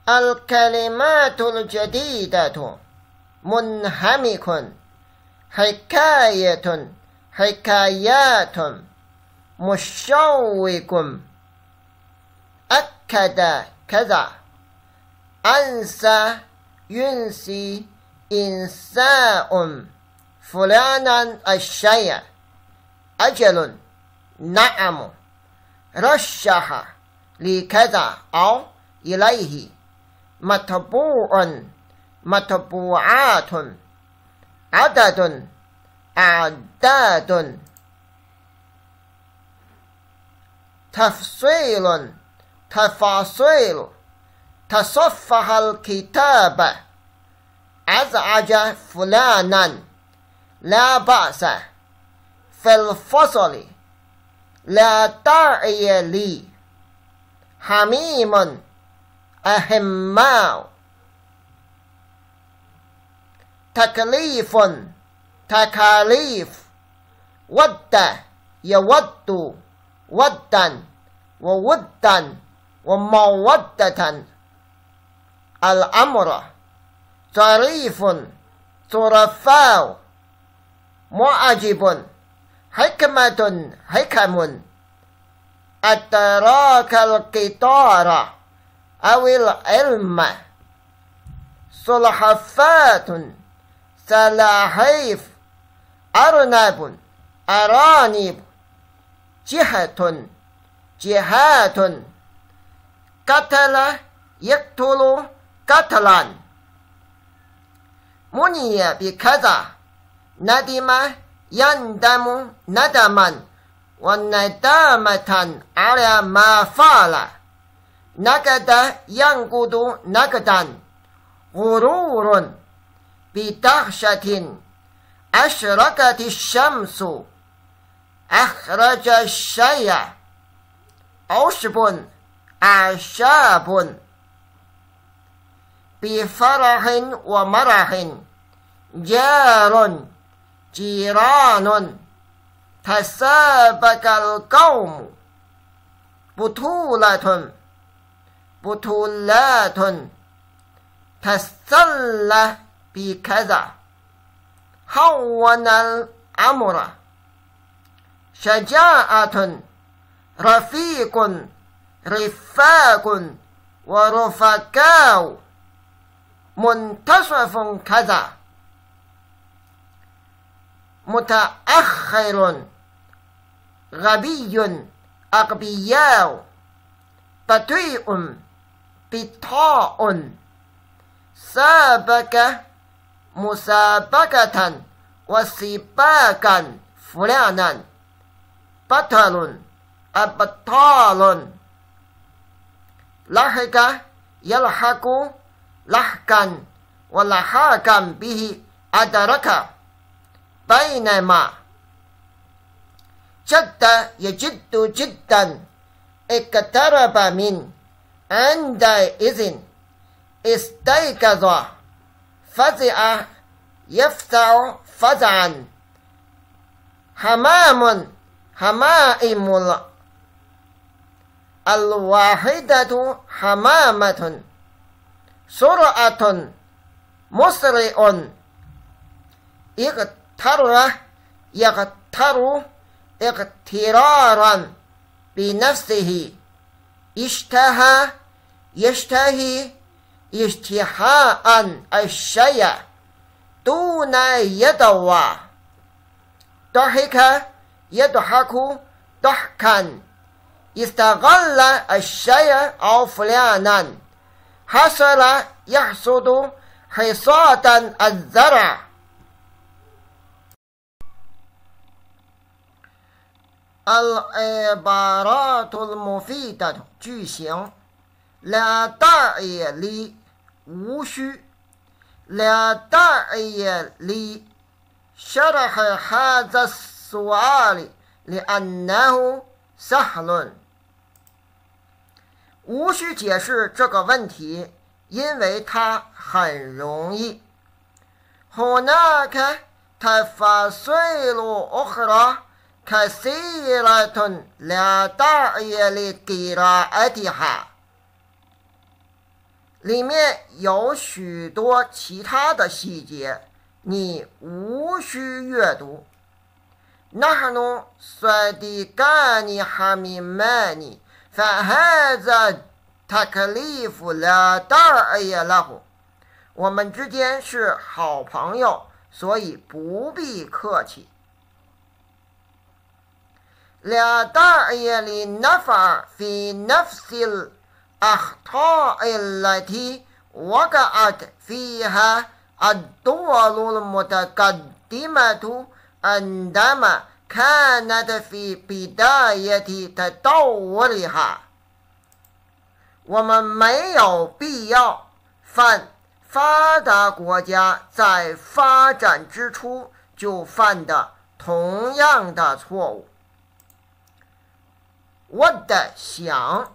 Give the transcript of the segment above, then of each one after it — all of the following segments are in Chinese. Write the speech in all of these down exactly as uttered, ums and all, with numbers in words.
الكلمات الجديدة منهمك حكاية حكايات مشوق أكد كذا أنسى ينسي إنساء فلانا الشيء أجل نعم رشح لكذا أو إليه مطبوع مطبوعات عدد أعداد تفصيل تفاصيل تصفح الكتاب أزعج فلانا لا بأس في الفصل لا داعي لي حميم أهماء تكليف تكاليف ود يود ودا وودا ومودة الأمر ظريف ظرفاء معجب حكمة حكم أدراك القطار أو العلم سلحفاة سلاحيف أرنب أرانب جهة جهات قتل يقتل قتلا مني بكذا ندم يندم ندما وندامة على ما فعل نقد ينقد نقدا غرور بدهشة أشرقت الشمس أخرج الشيء عشب أعشاب بفرح ومرح جار جيران تسابق القوم بطولة بطولات تسلى بكذا هون الأمر شجاعة رفيق رفاق ورفقاء منتصف كذا متأخر غبي أغبياء بطيء بطاء سابق مسابقة وسباقا فلانا بطل أبطال لحق يلحق لحقا ولحاقا به أدرك بينما جد يجد جدا اقترب من عندئذ استيقظ فزع يفزع فزعا حمام حمائم الواحدة حمامة سرعة مسرع اغتر يغتر اغترارا بنفسه اشتهى يشتهي اشتهاء الشيء دون يدوى ضحك يضحك ضحكا استغل الشيء أو فلانا حصل يحصد حصادا الزرع العبارات المفيدة 句型 لا داعي لي 无需 لا داعي لي شرح هذا السؤال لأنه سهل 无需解释这个问题，因为它很容易。هناك تفاصيل أخرى كثيرة لا داعي لقراءتها 里面有许多其他的细节，你无需阅读。نحن صادقان حميمان فهذا تكليف لا داعي له。我们之间是好朋友，所以不必客气。لا داعي للنفع في نفس الأخطاء التي وقعت فيها الدول المتقدمة عندما كانت في بداية تطورها。我们没有必要犯发达国家在发展之初就犯的同样的错误。我的想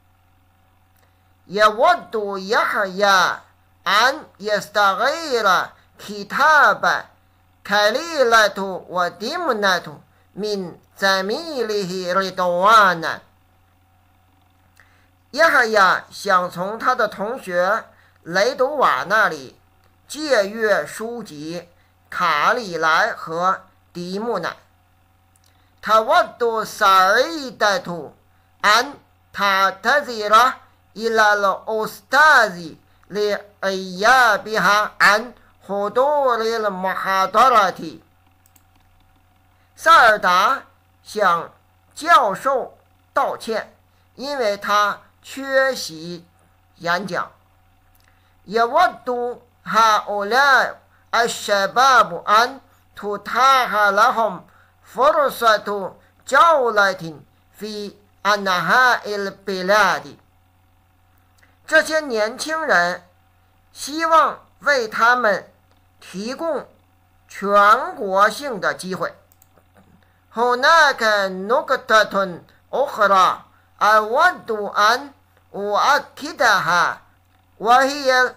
يود يحيى أن يستغل كتاب كليلة ودمنة من زميله رضوانا。耶和亚想从他的同学雷斗瓦那里借阅书籍卡里莱和迪木乃。تود سعيدة أن تعتذر إلى الأستاذ لغيابها عن حضور المحاضرة。萨尔达向教授道歉，因为他缺席演讲。يود هؤلاء الشباب أن تتاح لهم فرصة جولة في أنحاء البلاد。这些年轻人希望为他们提供全国性的机会。هناك نقطة أخرى أود أن أؤكدها وهي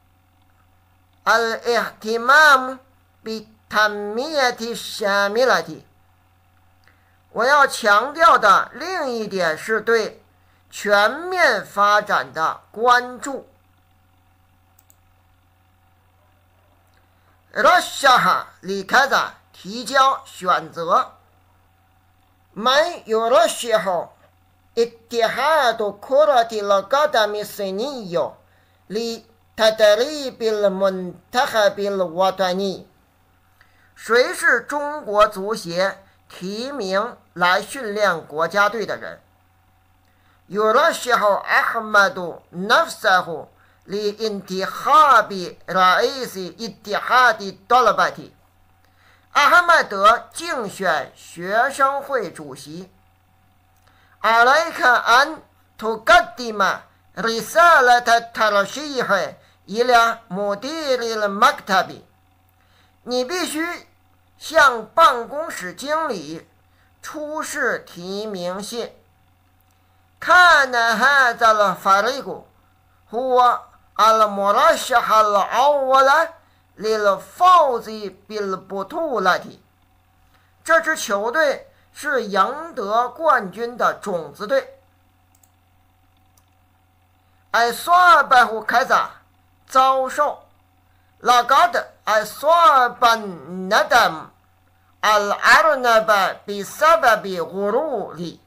الاهتمام بالتنمية الشاملة。我要强调的另一点是对全面发展的关注。رشح لكذا 提交选择。من يرشح اتحاد كرة القدم الصيني لتدريب المنتخب الوطني。谁是中国足协提名来训练国家队的人？ يرشح أحمد نفسه لانتخاب رئيس اتحاد الطلبة。阿哈迈德竞选学生会主席。عليك أن تقدم رسالة ترشيح إلى مدير المكتب。你必须向办公室经理出示提名信。كان هذا الفريق هو المرشح الأول للفوز بالبطولة。这支球队是赢得冠军的种子队。أصابه كذا 遭受。لقد أصاب الندم الأرنب بسبب غرور。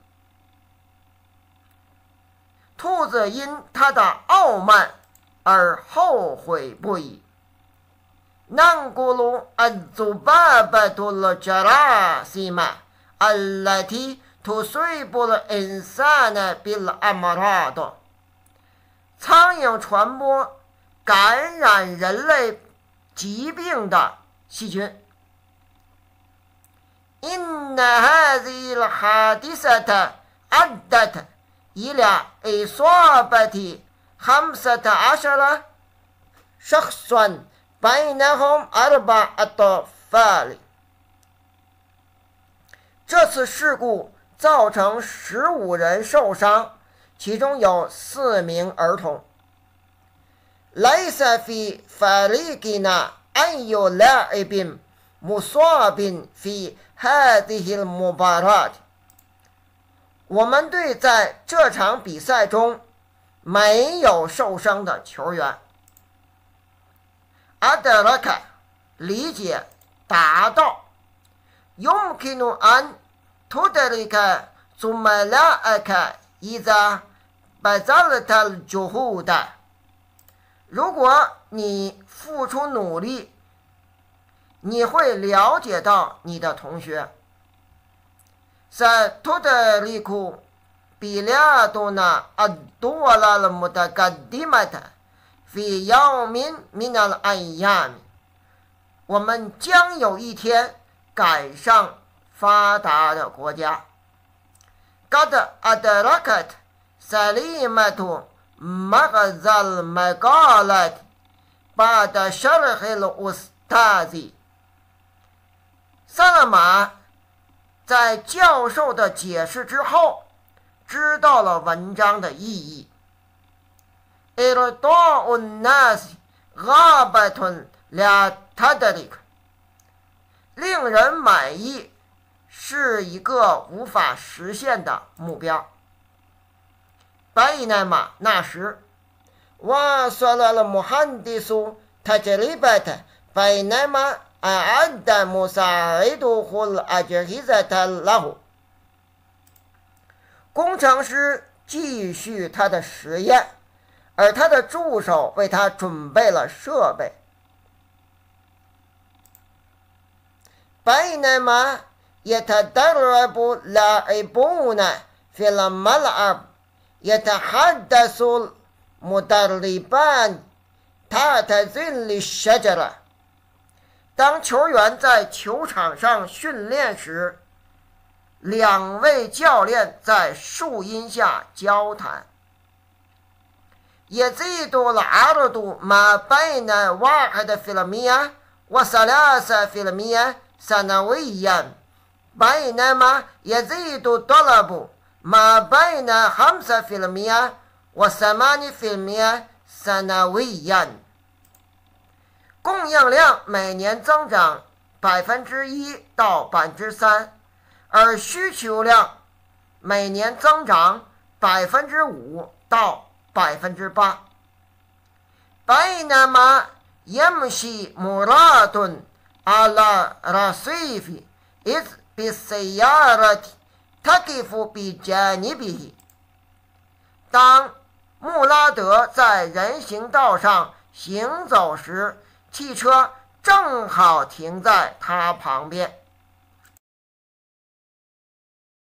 兔子因他的傲慢而后悔不已。ننقل الذبابة الجراثيم التي تصيب الإنسان بالأمراض。苍蝇传播感染人类疾病的细菌。إن هذه الحادثة أدت إلى إصابة خمسة عشر شخصا بينهم أربع أطفال。这次事故造成十五人受伤，其中有四名儿童。ليس في فريقنا أي لاعب مصاب في هذه المباراة。我们队在这场比赛中没有受伤的球员。阿德拉卡理解达到，يمكن أن تدرك زملائك إذا بذلت الجهود。如果你付出努力，你会了解到你的同学。ستدرك بلادنا الدول المتقدمة في يوم من الأيام。我们将有一天赶上发达的国家。قد أدركت سليمة مغزى المقالة بعد شرح الأستاذ。萨勒玛在教授的解释之后，知道了文章的意义。إرضاء الناس غابة لا تدرك。令人满意是一个无法实现的目标。بينما那时واصل المهندس تجربة بينما أعد مساعده الأجهزة له。工程师继续他的实验，而他的助手为他准备了设备。بينما يتدرب لاعبون في الملعب يتحدث المدربان تحت ظل الشجرة。当球员在球场上训练时，两位教练在树荫下交谈。يزيد العرض ما بين واحد في المئة وثلاثة في المئة سنويا بينما يزيد الطلب ما بين خمسة في المئة وثمانية في المئة سنويا。供应量每年增长百分之一到百分之三，而需求量每年增长百分之五到百分之八。بينما يمشي مراد على رصيف إذ بالسيارة تقف بجانبه。当穆拉德在人行道上行走时，汽车正好停在他旁边。